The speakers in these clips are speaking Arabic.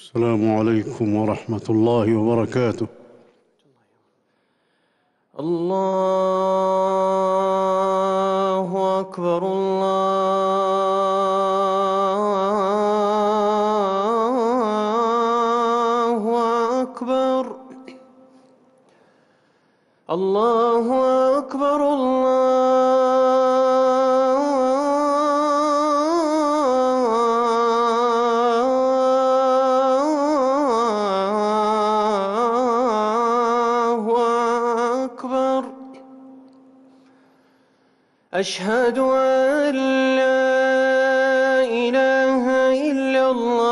السلام عليكم ورحمة الله وبركاته. الله أكبر الله أكبر الله أكبر الله أكبر. أشهد أن لا إله إلا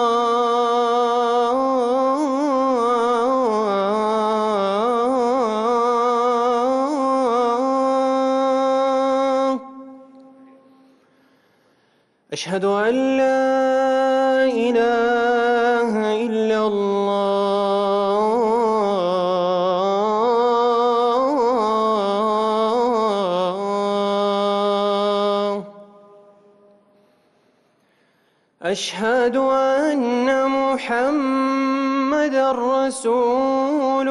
الله. أشهد أن لا إله إلا الله. أشهد أن محمدًا رسول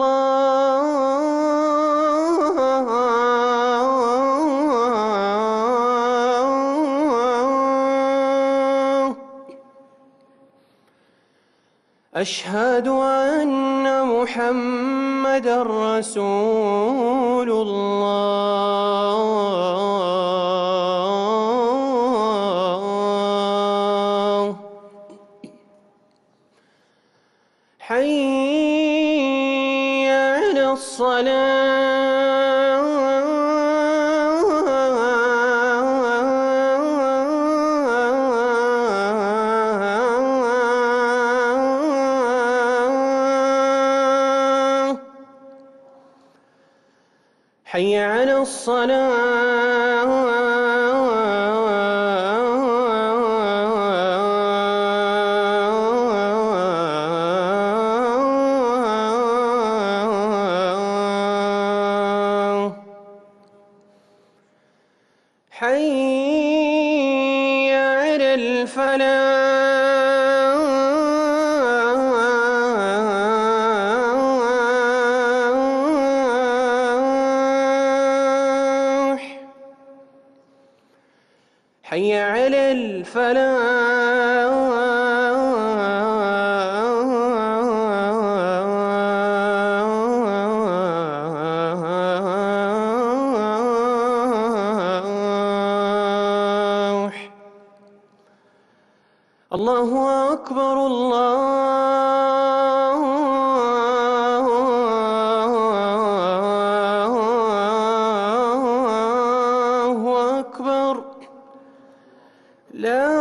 الله. أشهد أن محمدًا رسول الله. حي على الصلاة. حي على الصلاة. حي على الفلاح. حي على الفلاح. الله أكبر الله أكبر. لا